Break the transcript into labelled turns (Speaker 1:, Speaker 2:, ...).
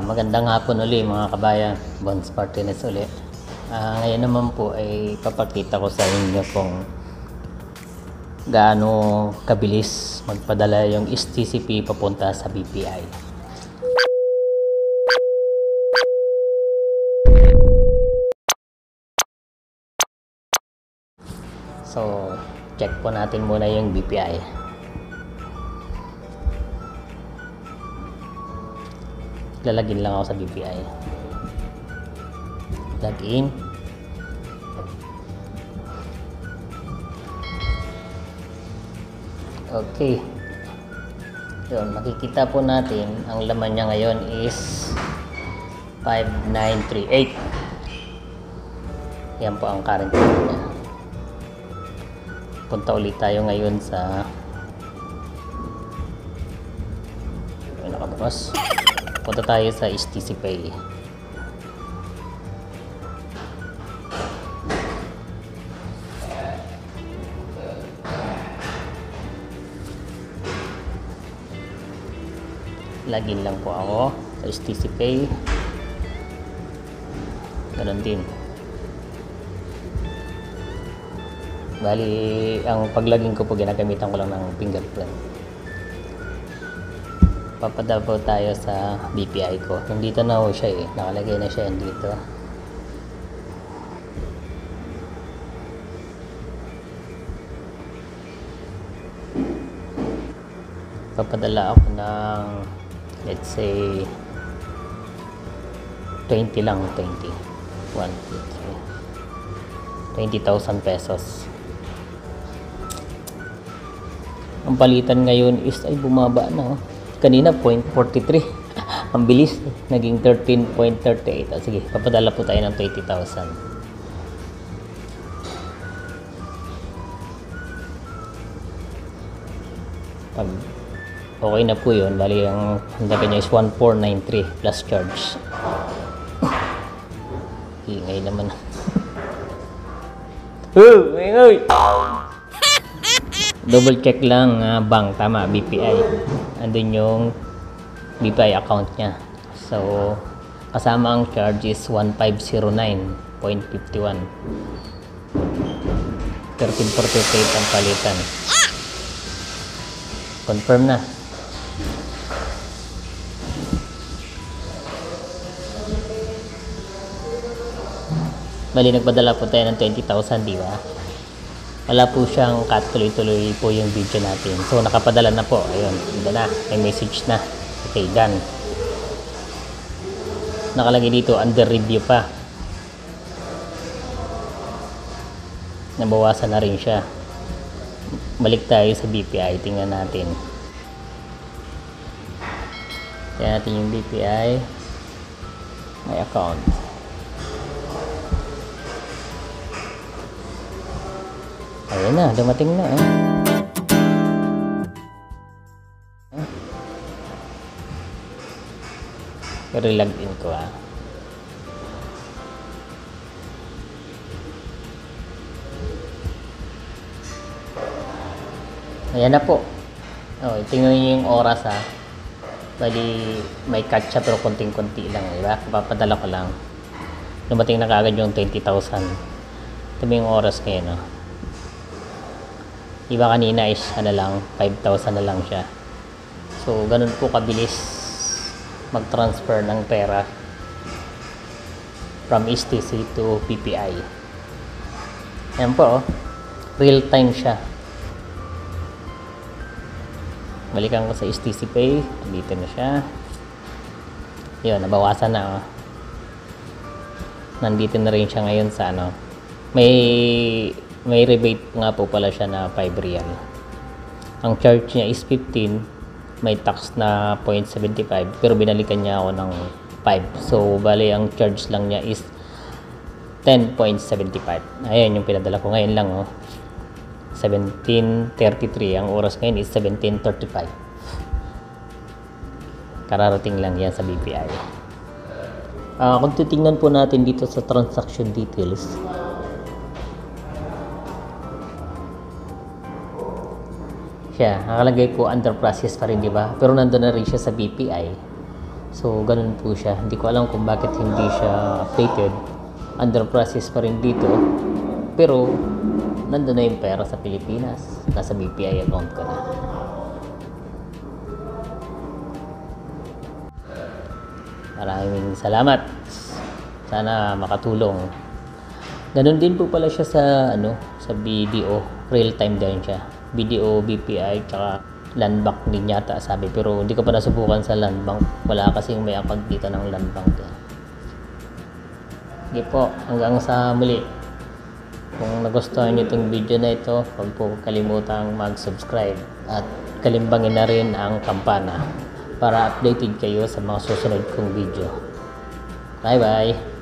Speaker 1: Magandang hapon uli mga kabayan, Bones Martinez uli. Ngayon naman po ay papakita ko sa inyo kung gaano kabilis magpadala yung STCP papunta sa BPI. So, check po natin muna yung BPI. Lalagin lang ako sa BPI. Login. Okay. Yun, makikita po natin ang laman niya ngayon is 5938. Yan po ang current niya. Punta ulit tayo ngayon sa nakabas. Punta tayo sa STC Pay. Login lang po ako sa STC Pay. Ganon din. Bali, ang paglagin ko po ginagamitan ko lang ng fingerprint. Papadala po tayo sa BPI ko. Nandito na ho siya nakalagay na siya dito. Papadala ako ng, let's say, 20 lang, 20. 20,000 pesos. Ang palitan ngayon is ay bumaba na. Kanina 0.43. Ang bilis. Naging 13.38. Sige, papadala po tayo ng 20,000. Pag okay na po yun, bali ang handa niya is 1493 plus charge. Ingay naman. Ingay! Double check lang, bank, tama, BPI. Andun yung BPI account niya. So, kasama ang charge is 1509.51. 13.48 ang palitan. Confirm na. Bali, nagpadala po tayo ng 20,000, di ba? Wala po siyang cut, tuloy-tuloy po yung video natin. So, nakapadala na po. Ayun, ganda na. May message na. Okay, done. Nakalagay dito, under review pa. Nabawasan na rin siya. Balik tayo sa BPI. Tingnan natin. Tingnan natin yung BPI. My account. Ayan na, dumating na Pero login ko Ayan na po. Tingnan niyo yung oras Bali, may cut siya pero konting-konti lang, diba? Papadala ko lang. Dumating na kaagad yung 20,000. Ito yung oras ngayon, Iba kanina is 5,000 na lang siya. So, ganun po kabilis mag-transfer ng pera from STC to PPI. Ayan po, real time siya. Balikan ko sa STC Pay. Dito na siya. Yun, nabawasan na. Nandito na rin siya ngayon sa May rebate nga po pala siya na 5 real. Ang charge niya is 15. May tax na 0.75. Pero binalikan niya ako ng 5. So, bali ang charge lang niya is 10.75. Ayan yung pinadala ko ngayon lang. 17:33. Ang oras ngayon is 17:35. Kararating lang yan sa BPI. Kung titingnan po natin dito sa transaction details, siya, nakalagay po under process pa rin, di ba? Pero nandun na rin siya sa BPI. So, ganun po siya. Hindi ko alam kung bakit hindi siya updated. Under process pa rin dito. Pero, nandun na yung pera sa Pilipinas. Nasa BPI account ko na. Maraming salamat. Sana makatulong. Ganun din po pala siya sa BDO. Real time din siya. BDO, BPI, tsaka Land Bank din yata sabi. Pero hindi ko pa nasubukan sa Land Bank. Wala kasing may account dito ng Land Bank. Sige po, hanggang sa muli. Kung nagustuhan nyo itong video na ito, huwag po kalimutang mag-subscribe at kalimbangin na rin ang kampana para updated kayo sa mga susunod kong video. Bye bye!